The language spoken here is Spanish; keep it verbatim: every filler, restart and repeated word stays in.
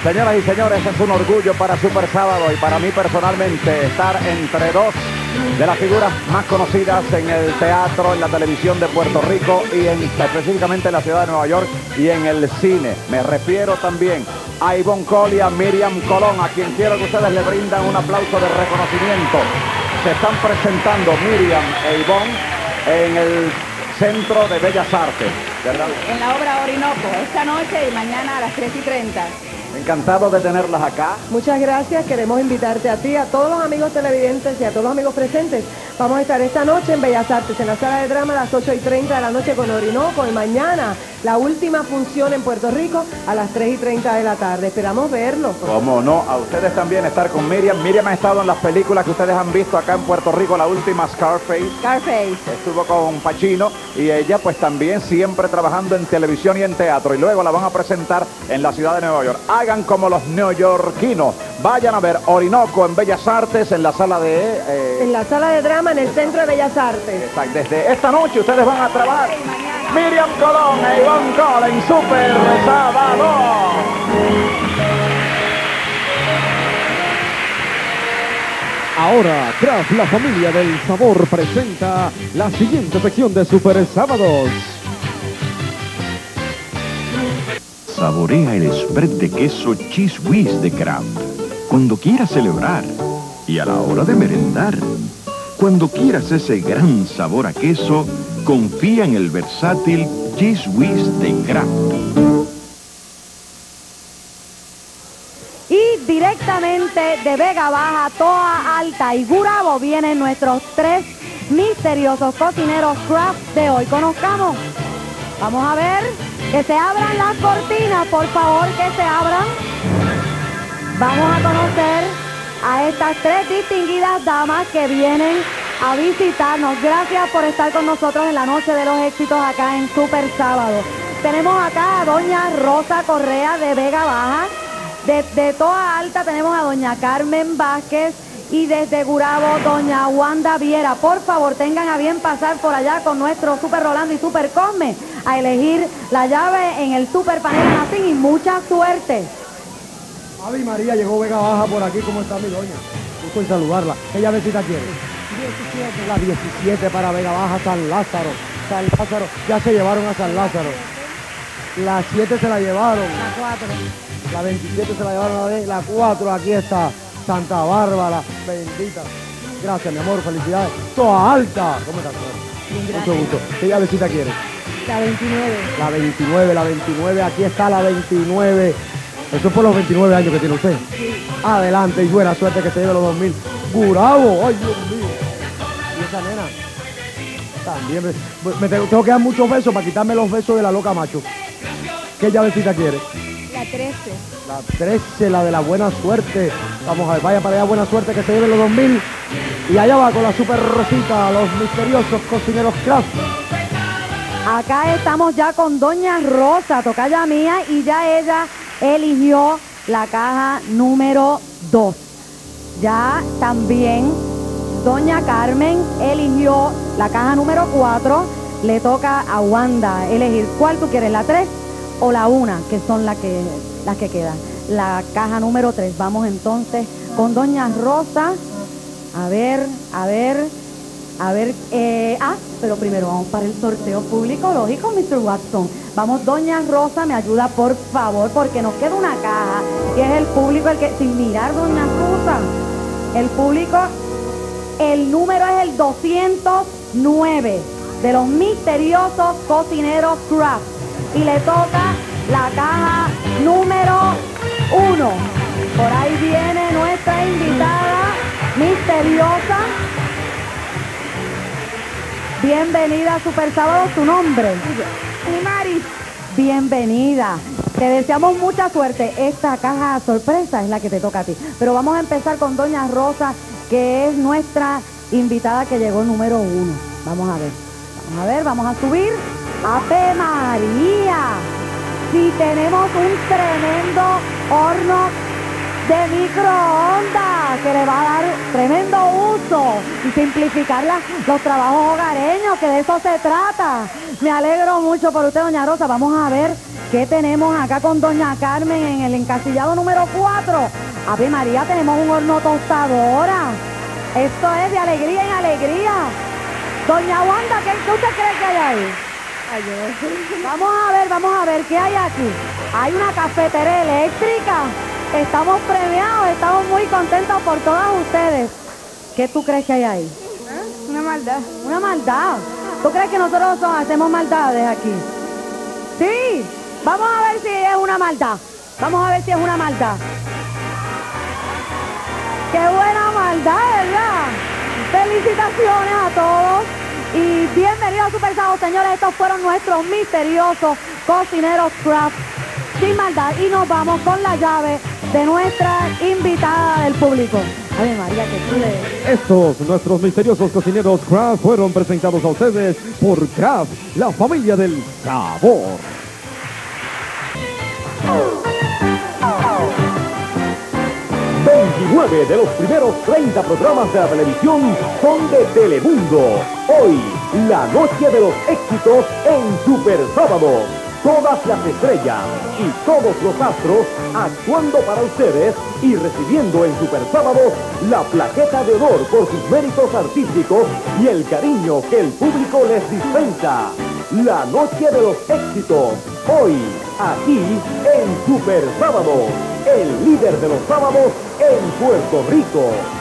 Señoras y señores, es un orgullo para Super Sábado y para mí personalmente estar entre dos de las figuras más conocidas en el teatro, en la televisión de Puerto Rico y en, específicamente en la ciudad de Nueva York y en el cine. Me refiero también a Ivonne Coll y a Miriam Colón, a quien quiero que ustedes le brindan un aplauso de reconocimiento. Se están presentando Miriam e Ivonne en el Centro de Bellas Artes, ¿verdad? En la obra Orinoco, esta noche y mañana a las tres y treinta. Encantado de tenerlas acá. Muchas gracias, queremos invitarte a ti, a todos los amigos televidentes y a todos los amigos presentes. Vamos a estar esta noche en Bellas Artes, en la sala de drama a las ocho y treinta de la noche con Orinoco, y mañana la última función en Puerto Rico a las tres y treinta de la tarde. Esperamos verlos. Cómo no, a ustedes también estar con Miriam. Miriam ha estado en las películas que ustedes han visto acá en Puerto Rico, la última Scarface. Scarface. Estuvo con Pacino y ella pues también siempre trabajando en televisión y en teatro, y luego la van a presentar en la ciudad de Nueva York. Hagan como los neoyorquinos, vayan a ver Orinoco en Bellas Artes en la sala de... Eh, en la sala de drama en el Centro de Bellas Artes. Exacto. Desde esta noche ustedes van a trabajar. Miriam Colón e Ivonne Coll en Super Sábado. Ahora, Kraft, la familia del sabor, presenta la siguiente sección de Super Sábados. Saborea el spread de queso Cheese Whiz de Kraft cuando quieras celebrar y a la hora de merendar. Cuando quieras ese gran sabor a queso, confía en el versátil Cheese Whiz de Kraft. Y directamente de Vega Baja, Toa Alta y Gurabo vienen nuestros tres misteriosos cocineros Kraft de hoy. Conozcamos. Vamos a ver, que se abran las cortinas, por favor, que se abran. Vamos a conocer a estas tres distinguidas damas que vienen a visitarnos. Gracias por estar con nosotros en la noche de los éxitos acá en Super Sábado. Tenemos acá a doña Rosa Correa de Vega Baja. De, de Toa Alta tenemos a doña Carmen Vázquez, y desde Gurabo doña Wanda Viera. Por favor, tengan a bien pasar por allá con nuestro Super Rolando y Super Cosme a elegir la llave en el Super Panel Almacén, y mucha suerte. Ave María, llegó Vega Baja por aquí. ¿Cómo está mi doña? Gusto en saludarla. ¿Qué llavecita quiere? diecisiete. La diecisiete para Vega Baja, San Lázaro. San Lázaro. Ya se llevaron a San Lázaro. La siete se la llevaron. La cuatro. La veintisiete se la llevaron. La cuatro, aquí está. Santa Bárbara, bendita. Gracias, mi amor, felicidades. Toa Alta. ¿Cómo estás, señor? Mucho gusto. ¿Qué llavecita quiere? La veintinueve. La veintinueve, la veintinueve. Aquí está la veintinueve. Eso es por los veintinueve años que tiene usted. Sí. Adelante y buena suerte, que se lleve los dos mil. Gurabo, ay Dios mío. Y esa nena también me, me tengo, tengo que dar muchos besos para quitarme los besos de la loca macho. ¿Qué llavecita quiere? La trece. La trece, la de la buena suerte. Vamos a ver, vaya para allá, buena suerte, que se lleve los dos mil. Y allá va con la Super Rosita, los misteriosos cocineros Kraft. Acá estamos ya con doña Rosa, tocaya mía, y ya ella eligió la caja número dos. Ya también doña Carmen eligió la caja número cuatro. Le toca a Wanda elegir cuál tú quieres, la tres o la una, que son las que, las que quedan. La caja número tres. Vamos entonces con doña Rosa. A ver, a ver, a ver. Eh, ah, pero primero vamos para el sorteo público, lógico, mister Watson. Vamos, doña Rosa, me ayuda por favor, porque nos queda una caja y es el público el que, sin mirar, doña Rosa, el público, el número es el doscientos nueve de los misteriosos cocineros Kraft, y le toca la caja número uno. Por ahí viene nuestra invitada misteriosa. Bienvenida a Super Sábado, ¿tu nombre? Maris. Bienvenida. Te deseamos mucha suerte. Esta caja sorpresa es la que te toca a ti. Pero vamos a empezar con doña Rosa, que es nuestra invitada que llegó número uno. Vamos a ver. Vamos a ver, vamos a subir. ¡Ave María! Si tenemos un tremendo horno de microondas que le va a dar tremendo uso y simplificar la, los trabajos hogareños, que de eso se trata. Me alegro mucho por usted, doña Rosa. Vamos a ver ¿Qué tenemos acá con doña Carmen en el encasillado número cuatro? Ave María, tenemos un horno tostadora. Esto es de alegría en alegría. Doña Wanda, ¿qué, qué usted cree que hay ahí? Vamos a ver, vamos a ver, ¿qué hay aquí? Hay una cafetera eléctrica. Estamos premiados, estamos muy contentos por todas ustedes. ¿Qué tú crees que hay ahí? Una maldad. Una maldad. ¿Tú crees que nosotros hacemos maldades aquí? Sí. Vamos a ver si es una maldad. Vamos a ver si es una maldad. ¡Qué buena maldad, ¿verdad? Felicitaciones a todos y bienvenidos a Super Sábado, señores. Estos fueron nuestros misteriosos cocineros craft sin maldad. Y nos vamos con la llave de nuestra invitada del público. Ave María, qué chule. Estos, nuestros misteriosos cocineros Kraft, fueron presentados a ustedes por Kraft, la familia del sabor. veintinueve de los primeros treinta programas de la televisión son de Telemundo. Hoy, la noche de los éxitos en Super Sábado. Todas las estrellas y todos los astros actuando para ustedes y recibiendo en Super Sábado la plaqueta de honor por sus méritos artísticos y el cariño que el público les dispensa. La noche de los éxitos, hoy, aquí en Super Sábado, el líder de los sábados en Puerto Rico.